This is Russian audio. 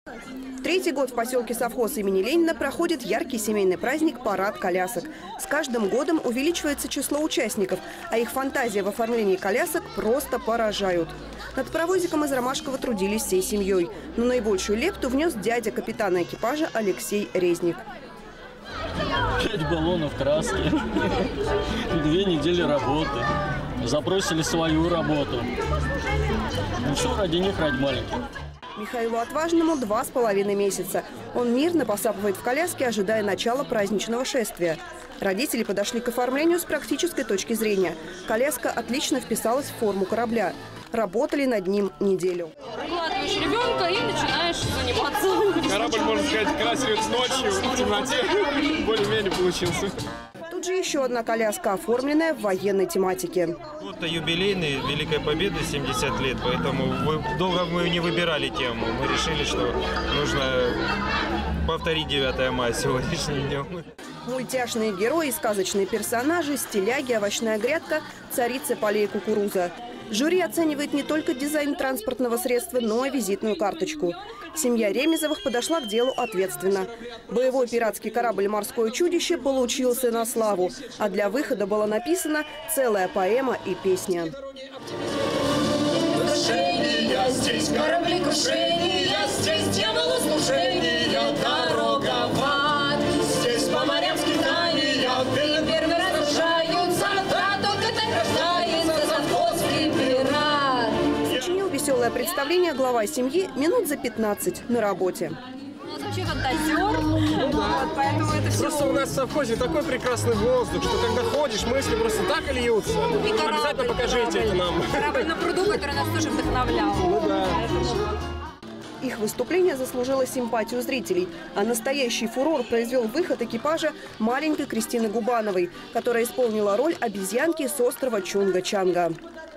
Третий год в поселке Совхоз имени Ленина проходит яркий семейный праздник «Парад колясок». С каждым годом увеличивается число участников, а их фантазия в оформлении колясок просто поражают. Над паровозиком из Ромашкова трудились всей семьей. Но наибольшую лепту внес дядя капитана экипажа Алексей Резник. 5 баллонов краски, 2 недели работы. Запросили свою работу. Ну все ради них, ради маленьких. Михаилу Отважному 2,5 месяца. Он мирно посапывает в коляске, ожидая начала праздничного шествия. Родители подошли к оформлению с практической точки зрения. Коляска отлично вписалась в форму корабля. Работали над ним неделю. Укладываешь ребенка и начинаешь заниматься. Корабль, можно сказать, красивается ночью, в темноте. Более-менее получился. Тут же еще одна коляска, оформленная в военной тематике. Вот юбилейный, Великая Победа, 70 лет, поэтому долго мы не выбирали тему. Мы решили, что нужно повторить 9 мая сегодняшним днем. Мультяшные герои, сказочные персонажи, стиляги, овощная грядка, царица полей кукуруза. Жюри оценивает не только дизайн транспортного средства, но и визитную карточку. Семья Ремезовых подошла к делу ответственно. Боевой пиратский корабль «Морское чудище» получился на славу, а для выхода была написана целая поэма и песня. Здесь корабли крушения, здесь дьяволу служения, дорога в ад. Здесь по морям скитания, первый раз рождаются, да только так рождается совхозский пират. Сочинил веселое представление глава семьи минут за 15 на работе. У нас вообще фантазер, поэтому это все. Просто у нас в совхозе такой прекрасный воздух, что когда ходишь, мысли просто так и льются. И корабль, обязательно покажите это нам. Корабль на пруду, который нас тоже вдохновлял. Ну да. Их выступление заслужило симпатию зрителей, а настоящий фурор произвел выход экипажа маленькой Кристины Губановой, которая исполнила роль обезьянки с острова Чунга-Чанга.